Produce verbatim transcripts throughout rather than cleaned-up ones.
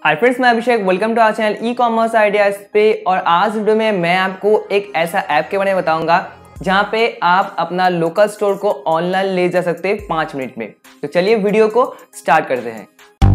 हाय friends, मैं Abhishek. Welcome to our channel e commerce ideas पे। और आज वीडियो में मैं आपको एक ऐसा ऐप के बारे में बताऊंगा जहां पे आप अपना लोकल स्टोर को ऑनलाइन ले जा सकते हैं पाँच मिनट में। तो चलिए वीडियो को स्टार्ट करते हैं।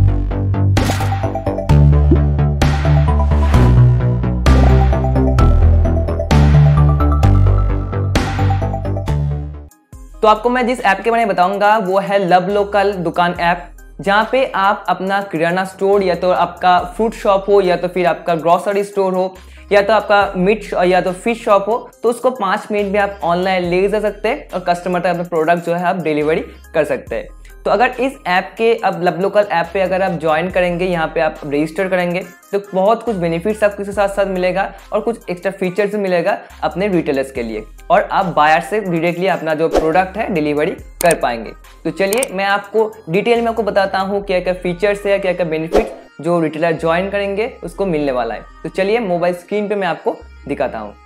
तो आपको मैं जिस ऐप के बारे में बताऊंगा वो है लब लोकल दुकान ऐप, जहाँ पे आप अपना किराना स्टोर या तो आपका फ्रूट शॉप हो या तो फिर आपका ग्रोसरी स्टोर हो या तो आपका मीट या तो फिश शॉप हो, तो उसको पाँच मिनट में आप ऑनलाइन ले जा सकते हैं और कस्टमर तक अपना प्रोडक्ट जो है आप डिलीवरी कर सकते हैं। तो अगर इस ऐप के अब लब लोकल ऐप पे अगर आप ज्वाइन करेंगे, यहाँ पे आप रजिस्टर करेंगे तो बहुत कुछ बेनिफिट्स आपको इसके साथ साथ मिलेगा और कुछ एक्स्ट्रा फीचर्स भी मिलेगा अपने रिटेलर्स के लिए, और आप बायर से डायरेक्टली अपना जो प्रोडक्ट है डिलीवरी कर पाएंगे। तो चलिए मैं आपको डिटेल में आपको बताता हूँ क्या क्या फीचर्स है, क्या क्या बेनिफिट जो रिटेलर ज्वाइन करेंगे उसको मिलने वाला है। तो चलिए मोबाइल स्क्रीन पे मैं आपको दिखाता हूँ।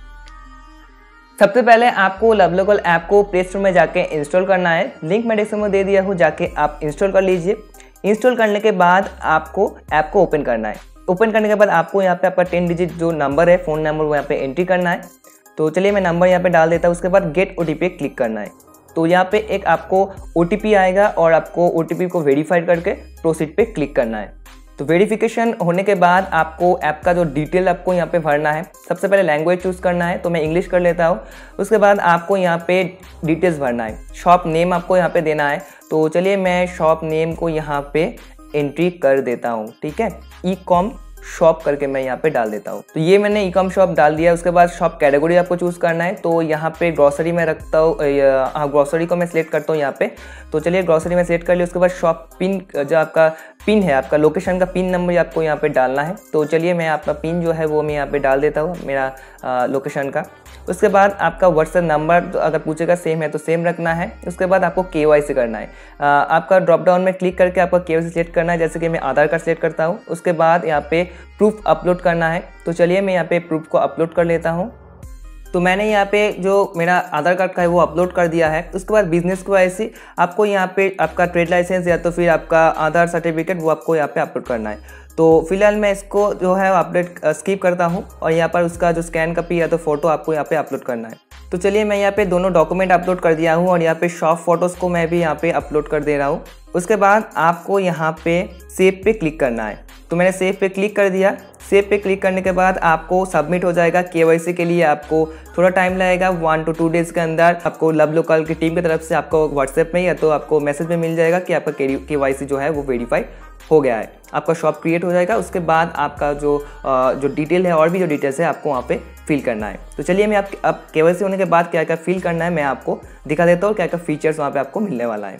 सबसे पहले आपको लब लोकल ऐप को प्ले स्टोर में जाके इंस्टॉल करना है। लिंक मैं डिस्क्रिप्शन में दे दिया हूँ, जाके आप इंस्टॉल कर लीजिए। इंस्टॉल करने के बाद आपको ऐप को ओपन करना है। ओपन करने के बाद आपको यहाँ पे आपका टेन डिजिट जो नंबर है, फ़ोन नंबर, वो यहाँ पे एंट्री करना है। तो चलिए मैं नंबर यहाँ पे डाल देता हूँ। उसके बाद get O T P click करना है। तो यहाँ पे एक आपको ओ टी पी आएगा और आपको ओ टी पी को वेरीफाई करके प्रोसीड पे क्लिक करना है। तो वेरिफिकेशन होने के बाद आपको ऐप का जो डिटेल आपको यहाँ पे भरना है। सबसे पहले लैंग्वेज चूज़ करना है, तो मैं इंग्लिश कर लेता हूँ। उसके बाद आपको यहाँ पे डिटेल्स भरना है। शॉप नेम आपको यहाँ पे देना है। तो चलिए मैं शॉप नेम को यहाँ पे एंट्री कर देता हूँ। ठीक है, ई कॉम शॉप करके मैं यहाँ पे डाल देता हूँ। तो ये मैंने ई कॉम शॉप डाल दिया। उसके बाद शॉप कैटेगरी आपको चूज़ करना है। तो यहाँ पे ग्रोसरी में रखता हूँ, हाँ ग्रोसरी को मैं सिलेक्ट करता हूँ यहाँ पे। तो चलिए ग्रोसरी में सिलेक्ट कर लिया। उसके बाद शॉप पिन, जो आपका पिन है, आपका लोकेशन का पिन नंबर आपको यहाँ पे डालना है। तो चलिए मैं आपका पिन जो है वो मैं यहाँ पे डाल देता हूँ, मेरा लोकेशन का। उसके बाद आपका व्हाट्सएप नंबर तो अगर पूछेगा सेम है तो सेम रखना है। उसके बाद आपको के वाई सी करना है। आ, आपका ड्रॉप डाउन में क्लिक करके आपका के वाई सी सेलेक्ट करना है, जैसे कि मैं आधार कार्ड सेलेक्ट करता हूँ। उसके बाद यहाँ पे प्रूफ अपलोड करना है। तो चलिए मैं यहाँ पे प्रूफ को अपलोड कर लेता हूँ। तो मैंने यहाँ पे जो मेरा आधार कार्ड का है वो अपलोड कर दिया है। उसके बाद बिजनेस की वजह से आपको यहाँ पे आपका ट्रेड लाइसेंस या तो फिर आपका आधार सर्टिफिकेट वो आपको यहाँ पे अपलोड करना है। तो फिलहाल मैं इसको जो है अपडेट स्किप करता हूँ और यहाँ पर उसका जो स्कैन कॉपी या तो फोटो आपको यहाँ पे अपलोड करना है। तो चलिए मैं यहाँ पे दोनों डॉक्यूमेंट अपलोड कर दिया हूँ और यहाँ पे शॉप फोटोज़ को मैं भी यहाँ पे अपलोड कर दे रहा हूँ। उसके बाद आपको यहाँ पे सेव पे क्लिक करना है। तो मैंने सेव पे क्लिक कर दिया। सेव पे क्लिक करने के बाद आपको सबमिट हो जाएगा। केवाईसी के लिए आपको थोड़ा टाइम लगेगा, वन टू टू डेज़ के अंदर आपको लब लोकल की टीम की तरफ से आपको व्हाट्सएप में या तो आपको मैसेज में मिल जाएगा कि आपका केवाईसी जो है वो वेरीफाई हो गया है। आपका शॉप क्रिएट हो जाएगा। उसके बाद आपका जो जो डिटेल है और भी जो डिटेल्स है आपको वहाँ पे फिल करना है। तो चलिए मैं आप अब केवाईसी होने के बाद क्या क्या फिल करना है मैं आपको दिखा देता हूँ, क्या क्या फीचर्स वहाँ पे आपको मिलने वाला है।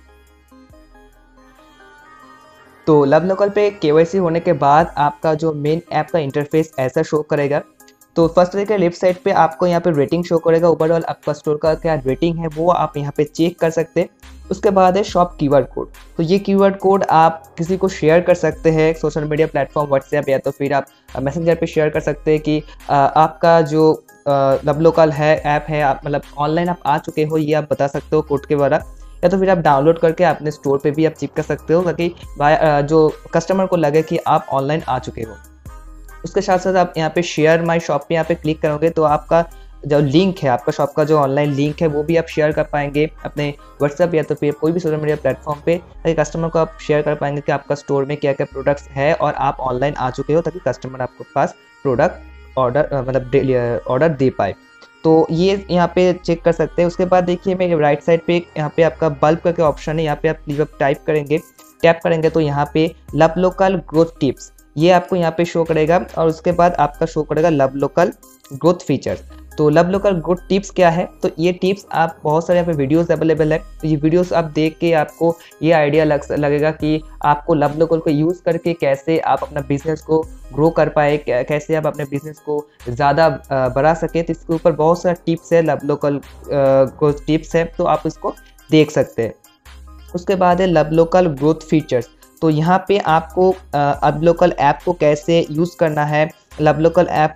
तो लब लोकल पे केवाईसी होने के बाद आपका जो मेन ऐप का इंटरफेस ऐसा शो करेगा। तो फर्स्ट तरीके लेफ्ट साइड पे आपको यहाँ पे रेटिंग शो करेगा। ओवरऑल आपका स्टोर का क्या रेटिंग है वो आप यहाँ पे चेक कर सकते हैं। उसके बाद है शॉप कीवर्ड कोड। तो ये कीवर्ड कोड आप किसी को शेयर कर सकते हैं सोशल मीडिया प्लेटफॉर्म व्हाट्सएप या तो फिर आप मैसेंजर पे शेयर कर सकते हैं कि आपका जो लब लोकल है ऐप है, आप मतलब ऑनलाइन आप आ चुके हो, ये आप बता सकते हो कोड के द्वारा। या तो फिर आप डाउनलोड करके अपने स्टोर पे भी आप चिपका सकते हो ताकि जो कस्टमर को लगे कि आप ऑनलाइन आ चुके हो। उसके साथ साथ आप यहाँ पे शेयर माय शॉप पे यहाँ पे क्लिक करोगे तो आपका जो लिंक है, आपका शॉप का जो ऑनलाइन लिंक है वो भी आप शेयर कर पाएंगे अपने व्हाट्सएप या तो फिर कोई भी सोशल मीडिया प्लेटफॉर्म पे, ताकि कस्टमर को आप शेयर कर पाएंगे कि आपका स्टोर में क्या क्या प्रोडक्ट्स है और आप ऑनलाइन आ चुके हो, ताकि कस्टमर आपके पास प्रोडक्ट ऑर्डर मतलब ऑर्डर दे पाए। तो ये यहाँ पे चेक कर सकते हैं। उसके बाद देखिए मैं राइट साइड पे यहाँ पे आपका बल्ब करके ऑप्शन है, यहाँ पे आप जब टाइप करेंगे टैप करेंगे तो यहाँ पे लब लोकल ग्रोथ टिप्स ये आपको यहाँ पे शो करेगा। और उसके बाद आपका शो करेगा लब लोकल ग्रोथ फीचर्स। तो लब लोकल ग्रोथ टिप्स क्या है, तो ये टिप्स आप बहुत सारे यहाँ पे वीडियोस अवेलेबल है। तो ये वीडियोस आप देख के आपको ये आइडिया लग लगेगा कि आपको लब लोकल को यूज़ करके कैसे आप अपना बिजनेस को ग्रो कर पाए, कैसे आप अपने बिजनेस को ज़्यादा बढ़ा सके। तो इसके ऊपर बहुत सारा टिप्स है, लब लोकल ग्रोथ टिप्स है, तो आप इसको देख सकते हैं। उसके बाद है लब लोकल ग्रोथ फीचर्स। तो यहाँ पे आपको लब लोकल ऐप को कैसे यूज़ करना है, लब लोकल ऐप को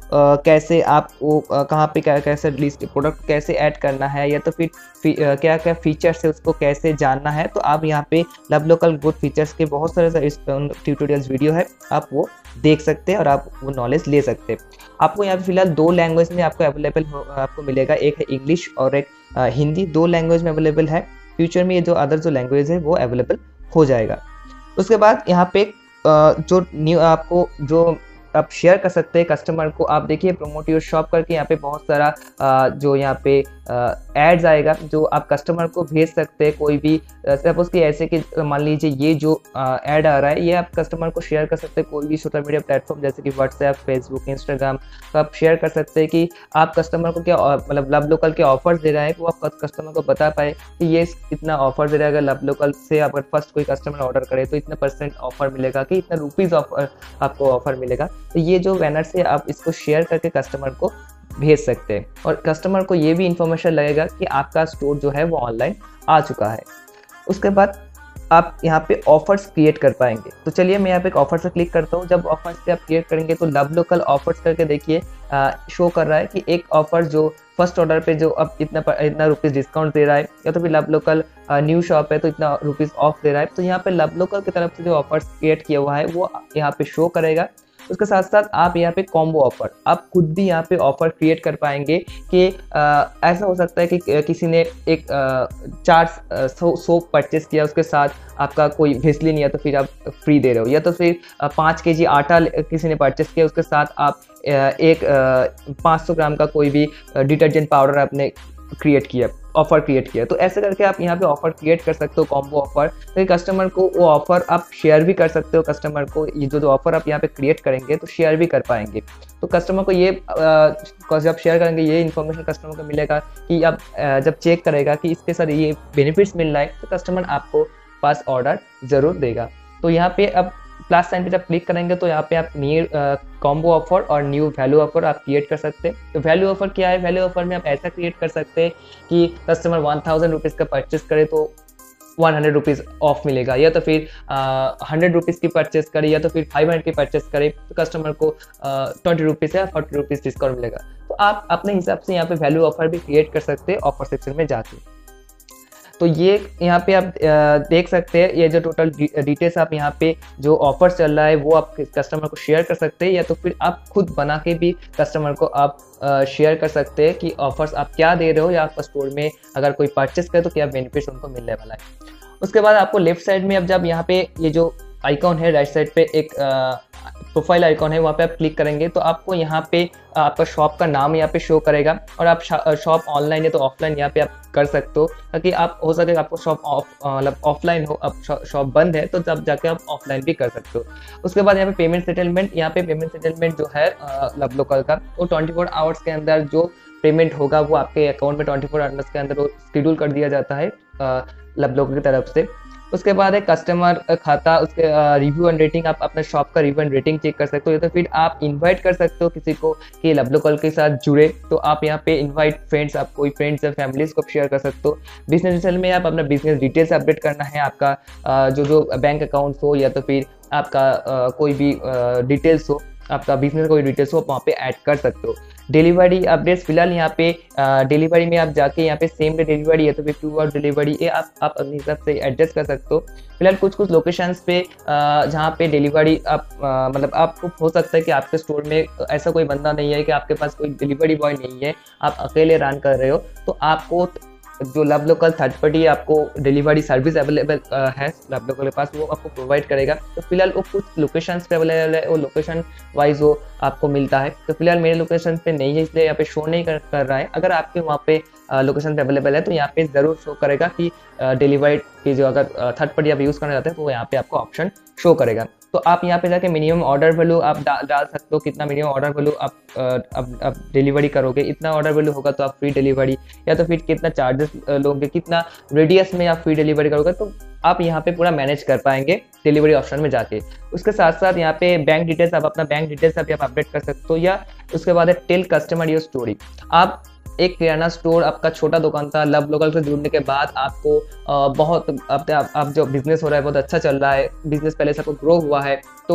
आ, कैसे आपको कहाँ पे क्या कैसे लिस्ट प्रोडक्ट कैसे ऐड करना है, या तो फिर फी, आ, क्या क्या फीचर्स है उसको कैसे जानना है, तो आप यहाँ पे लव लोकल गुड फीचर्स के बहुत सारे ट्यूटोरियल्स वीडियो है, आप वो देख सकते हैं और आप वो नॉलेज ले सकते हैं। आपको यहाँ पे फिलहाल दो लैंग्वेज में आपको अवेलेबल आपको मिलेगा, एक है इंग्लिश और एक आ, हिंदी, दो लैंग्वेज में अवेलेबल है। फ्यूचर में ये जो अदर जो लैंग्वेज है वो अवेलेबल हो जाएगा। उसके बाद यहाँ पे जो न्यू आपको जो आप शेयर कर सकते हैं कस्टमर को, आप देखिए प्रमोट योर शॉप करके यहाँ पे बहुत सारा जो यहाँ पे एड्स आएगा जो आप कस्टमर को भेज सकते हैं। कोई भी सपोज कि ऐसे कि मान लीजिए ये जो ऐड आ रहा है ये आप कस्टमर को शेयर कर सकते हैं कोई भी सोशल मीडिया प्लेटफॉर्म जैसे कि व्हाट्सएप, फेसबुक, इंस्टाग्राम, तो आप शेयर कर सकते हैं कि आप कस्टमर को क्या मतलब लव लोकल के ऑफर्स दे रहा है, वो आप कस्टमर को बता पाए कि ये इतना ऑफर दे रहा है, अगर लव लोकल से अगर फर्स्ट कोई कस्टमर ऑर्डर करे तो इतना परसेंट ऑफर मिलेगा, कि इतना रुपीज़ ऑफर आपको ऑफर मिलेगा। तो ये जो बैनर से आप इसको शेयर करके कस्टमर को भेज सकते हैं और कस्टमर को ये भी इंफॉर्मेशन लगेगा कि आपका स्टोर जो है वो ऑनलाइन आ चुका है। उसके बाद आप यहाँ पे ऑफर्स क्रिएट कर पाएंगे। तो चलिए मैं यहाँ पे एक ऑफर से क्लिक करता हूँ। जब ऑफर्स पे आप क्रिएट करेंगे तो लव लोकल ऑफर्स करके देखिए शो कर रहा है कि एक ऑफर जो फर्स्ट ऑर्डर पे जो अब इतना इतना रुपीज़ डिस्काउंट दे रहा है, या तो फिर लव लोकल न्यू शॉप है तो इतना रुपीज़ ऑफ दे रहा है। तो यहाँ पे लव लोकल की तरफ से जो ऑफर्स क्रिएट किया हुआ है वो यहाँ पे शो करेगा। उसके साथ साथ आप यहाँ पे कॉम्बो ऑफर, आप खुद भी यहाँ पे ऑफर क्रिएट कर पाएंगे कि आ, ऐसा हो सकता है कि किसी ने एक आ, चार सोप परचेस किया, उसके साथ आपका कोई वेस्लिन या तो फिर आप फ्री दे रहे हो, या तो फिर पाँच के जी आटा किसी ने परचेस किया उसके साथ आप एक पाँच सौ ग्राम का कोई भी डिटर्जेंट पाउडर आपने क्रिएट किया, ऑफर क्रिएट किया। तो ऐसे करके आप यहाँ पे ऑफर क्रिएट कर सकते हो कॉम्बो ऑफर, तो कस्टमर को वो ऑफर आप शेयर भी कर सकते हो। कस्टमर को ये जो जो ऑफर आप यहाँ पे क्रिएट करेंगे तो शेयर भी कर पाएंगे। तो कस्टमर को ये जब शेयर करेंगे ये इन्फॉर्मेशन कस्टमर को मिलेगा कि आप जब चेक करेगा कि इसके साथ ये बेनिफिट्स मिल रहा है तो कस्टमर आपको पास ऑर्डर जरूर देगा। तो यहाँ पे अब प्लस साइन पे जब क्लिक करेंगे तो यहाँ पे आप न्यू कॉम्बो ऑफर और न्यू वैल्यू ऑफर आप क्रिएट कर सकते हैं। तो वैल्यू ऑफर क्या है? वैल्यू ऑफर में आप ऐसा क्रिएट कर सकते हैं कि कस्टमर वन थाउजेंड रुपीज़ का परचेस करे तो वन हंड्रेड रुपीज़ ऑफ मिलेगा, या तो फिर हंड्रेड रुपीज़ की परचेस करे या तो फिर फाइव हंड्रेड की परचेस करे तो कस्टमर को ट्वेंटी रुपीज़ या फोर्टी रुपीज़ डिस्काउंट मिलेगा। तो आप अपने हिसाब से यहाँ पे वैल्यू ऑफर भी क्रिएट कर सकते हैं ऑफर सेक्शन में जाके। तो ये यहाँ पे आप देख सकते हैं ये जो टोटल डिटेल्स आप यहाँ पे जो ऑफर चल रहा है वो आप कस्टमर को शेयर कर सकते हैं, या तो फिर आप खुद बना के भी कस्टमर को आप शेयर कर सकते हैं कि ऑफर्स आप क्या दे रहे हो, या आपका स्टोर में अगर कोई परचेस करे तो क्या बेनिफिट्स उनको मिलने वाला है। उसके बाद आपको लेफ्ट साइड में अब जब यहाँ पे ये जो आइकॉन है राइट साइड पे एक प्रोफाइल आइकॉन है, वहाँ पे आप क्लिक करेंगे तो आपको यहाँ पे आपका शॉप का नाम यहाँ पे शो करेगा, और आप शॉप ऑनलाइन है तो ऑफलाइन यहाँ पे आप कर सकते हो, ताकि आप हो सके आपको शॉप ऑफ मतलब ऑफलाइन हो, अब शॉप बंद है तो तब जाके आप ऑफलाइन भी कर सकते हो। उसके बाद यहाँ पे पेमेंट सेटलमेंट, यहाँ पे पेमेंट सेटलमेंट जो है लव लोकल का वो ट्वेंटी फोर आवर्स के अंदर जो पेमेंट होगा वो आपके अकाउंट में ट्वेंटी फोर आवर्स के अंदर वो शेड्यूल कर दिया जाता है लव लोकल की तरफ से। उसके बाद है कस्टमर खाता, उसके रिव्यू एंड रेटिंग, आप अपने शॉप का रिव्यू एंड रेटिंग चेक कर सकते हो, या तो फिर आप इनवाइट कर सकते हो किसी को कि लव लोकल के साथ जुड़े, तो आप यहाँ पे इनवाइट फ्रेंड्स, आप कोई फ्रेंड्स या फैमिलीज को शेयर कर सकते हो। बिजनेस डिटेल में आप अपना बिजनेस डिटेल्स अपडेट करना है, आपका जो जो बैंक अकाउंट्स हो या तो फिर आपका कोई भी डिटेल्स हो, आपका बिजनेस कोई डिटेल्स हो आप वहाँ पे ऐड कर सकते हो। डिलीवरी अपडेट्स, फिलहाल यहाँ पे डिलीवरी में आप जाके यहाँ पे सेम डे डिलीवरी है तो फिर टू आवर डिलीवरी ये आप आप अपने हिसाब से एडजस्ट कर सकते हो। फिलहाल कुछ कुछ लोकेशंस पे जहाँ पे डिलीवरी आप मतलब आपको हो सकता है कि आपके स्टोर में ऐसा कोई बंदा नहीं है कि आपके पास कोई डिलीवरी बॉय नहीं है, आप अकेले रन कर रहे हो, तो आपको जो लव लोकल थर्ड पार्टी आपको डिलीवरी सर्विस अवेलेबल है लव लोकल के पास, वो आपको प्रोवाइड करेगा। तो फिलहाल वो कुछ लोकेशंस पे अवेलेबल है, वो लोकेशन वाइज वो आपको मिलता है। तो फिलहाल मेरे लोकेशन पे नहीं है इसलिए यहाँ पे शो नहीं कर, कर रहा है। अगर आपके वहाँ पे लोकेशन पे अवेलेबल है तो यहाँ पे ज़रूर शो करेगा कि डिलीवरी की जो अगर थर्ड पार्टी आप यूज़ करना चाहते हैं तो यहाँ पे आपको ऑप्शन शो करेगा। तो आप यहाँ पे जाके मिनिमम ऑर्डर वैल्यू आप डा, डाल सकते हो, कितना मिनिमम ऑर्डर वैल्यू आप अब अब डिलीवरी करोगे, इतना ऑर्डर वैल्यू होगा तो आप फ्री डिलीवरी, या तो फिर कितना चार्जेस लोगे, कितना रेडियस में आप फ्री डिलीवरी करोगे, तो आप यहाँ पे पूरा मैनेज कर पाएंगे डिलीवरी ऑप्शन में जाके। उसके साथ साथ यहाँ पे बैंक डिटेल्स, आप अपना बैंक डिटेल्स आप अपडेट कर सकते हो। या उसके बाद है टेल कस्टमर योर स्टोरी। आप एक किराना स्टोर आपका छोटा दुकान था, लव लोकल से जुड़ने के बाद आपको बहुत अब आप, आप जो बिजनेस हो रहा है बहुत अच्छा चल रहा है, बिजनेस पहले से आपको ग्रो हुआ है, तो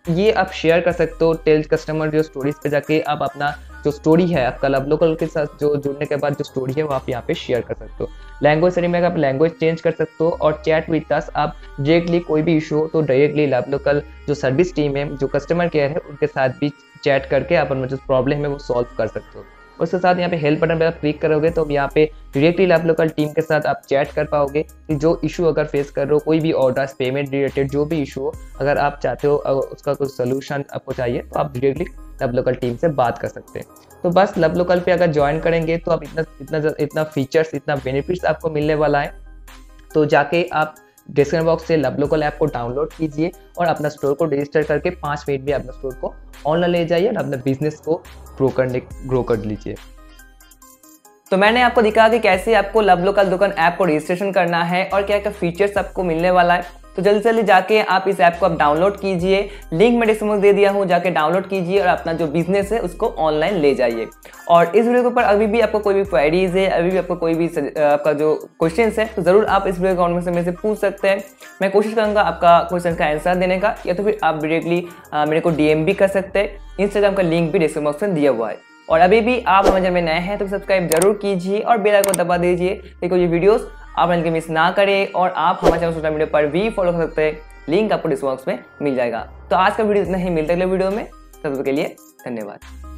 ये आप शेयर कर सकते हो टेल कस्टमर जो स्टोरीज पे जाके आप अपना जो स्टोरी है आपका लब लोकल के साथ जो जुड़ने के बाद जो स्टोरी है वो आप यहाँ पे शेयर कर सकते हो। लैंग्वेज सेटिंग में आप लैंग्वेज चेंज कर सकते हो और चैट विद अस आप डायरेक्टली कोई भी इशू हो तो डायरेक्टली लब लोकल जो सर्विस टीम है जो कस्टमर केयर है उनके साथ भी चैट करके आप जो प्रॉब्लम है वो सॉल्व कर सकते हो। उसके साथ यहाँ पे हेल्प बटन पे आप क्लिक करोगे तो यहाँ पे डायरेक्टली लब लोकल टीम के साथ आप चैट कर पाओगे कि जो इशू अगर फेस कर रहे हो, कोई भी ऑर्डर्स पेमेंट रिलेटेड जो भी इशू हो, अगर आप चाहते हो उसका कुछ सोल्यूशन आपको चाहिए तो आप डायरेक्टली लब लोकल टीम से बात कर सकते हैं। तो बस लब लोकल पे अगर ज्वाइन करेंगे तो आप इतना इतना इतना फीचर्स इतना बेनिफिट्स आपको मिलने वाला है। तो जाके आप डिस्क्रिप्शन बॉक्स से लब लोकल ऐप को डाउनलोड कीजिए और अपना स्टोर को रजिस्टर करके पाँच मिनट में अपना स्टोर को ऑनलाइन ले जाइए और अपने बिजनेस को ग्रो करने ग्रो कर लीजिए। तो मैंने आपको दिखाया कि कैसे आपको लब लोकल दुकान ऐप को रजिस्ट्रेशन करना है और क्या क्या फीचर्स आपको मिलने वाला है। तो जल्दी जल्दी जाके आप इस ऐप को आप डाउनलोड कीजिए, लिंक मैं डिस्क्रिप्शन में दे दिया हूँ, जाके डाउनलोड कीजिए और अपना जो बिजनेस है उसको ऑनलाइन ले जाइए। और इस वीडियो के ऊपर अभी भी आपको कोई भी क्वेरीज है, अभी भी आपको कोई भी आपका जो क्वेश्चन है तो जरूर आप इस वीडियो के कमेंट में मेरे से पूछ सकते हैं। मैं कोशिश करूंगा आपका क्वेश्चन का आंसर देने का, या तो फिर आप डायरेक्टली मेरे को डीएम भी कर सकते हैं। इंस्टाग्राम का लिंक भी डिस्क्रिप्शन बॉक्स में दिया हुआ है। और अभी भी आप हमारे चैनल में नए हैं तो सब्सक्राइब जरूर कीजिए और बेल आइकन दबा दीजिए ताकि ये वीडियोस आप चैनल के मिस ना करें। और आप हमारे चैनल सोशल मीडिया पर भी फॉलो कर सकते हैं, लिंक आपको डिस्क्रिप्शन बॉक्स में मिल जाएगा। तो आज का वीडियो इतना ही, मिलते अगले वीडियो में, तब तक के लिए धन्यवाद।